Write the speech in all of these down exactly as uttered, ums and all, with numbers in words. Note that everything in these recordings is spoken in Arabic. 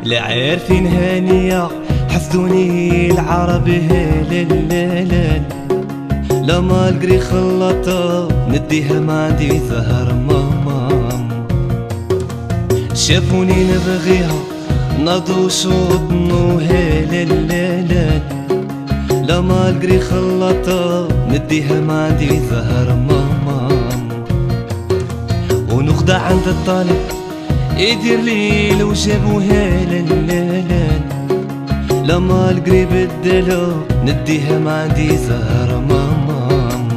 لا عارفين هانية حسدوني العرب هلال لا مالقري خلطة نديها ما عندي زهر ماما شافوني نبغيها ناضو شوطنو هلال لا مالقري خلطة نديها ما عندي زهر ماما ونخدع عند الطالب يدير لي لو جابوها للالال لما القريب الدلو نديها ما عندي زهر ماما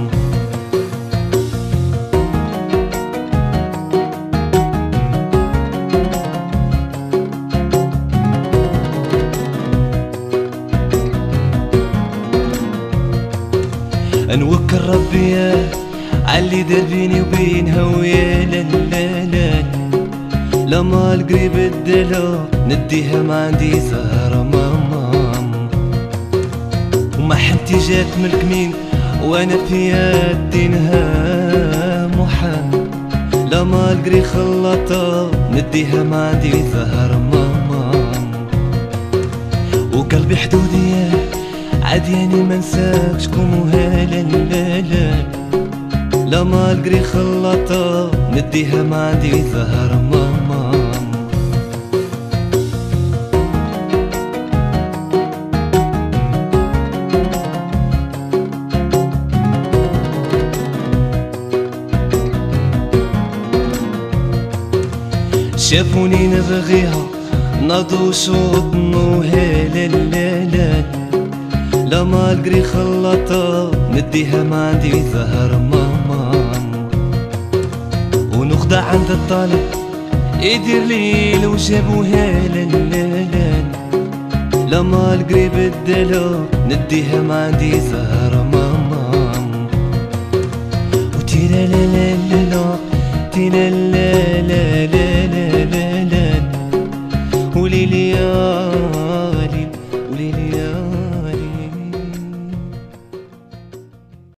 نوكل ربي عاللي دار بيني وبينها ويا للالال لما القريب الدلو نديها ما عندي زهر ماما وما حنتي جات ملك مين وانا في يدينها محال لما القري خلطة نديها ما عندي زهر ماما وقلبي حدودي عادياني ما نساك شكون وهلا لا لما القري خلطة نديها ما عندي زهر ماما شافوني نبغيها ناضو شوطنو هلال لما القري خلطة نديها ما عندي زهر ماما ونخدع عند الطالب يدير لي لو جابوها للالال لما القريب الدلو نديها ما عندي زهر ماما وتيرا لا لا لا تيرا لا لا